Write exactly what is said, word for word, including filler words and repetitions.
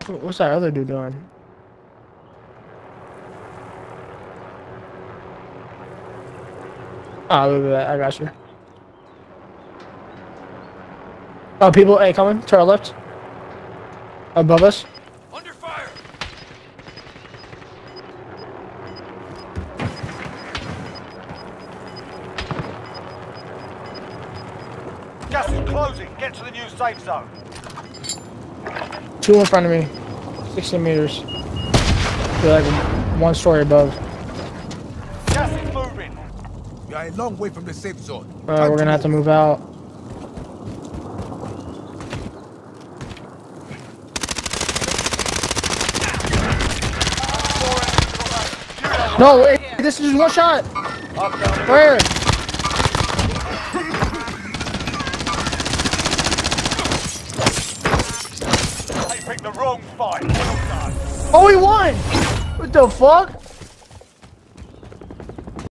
What's that other dude doing? Oh, look at that. I got you. Oh, people, hey, coming to our left. Above us. Under fire. Gas is closing. Get to the new safe zone. Two in front of me. sixty meters. They're like one story above. Gas is moving. We are a long way from the safe zone. Uh, we're gonna have to move out. No, wait, this is just one shot. Where? They picked the wrong fight. Oh, he won! What the fuck?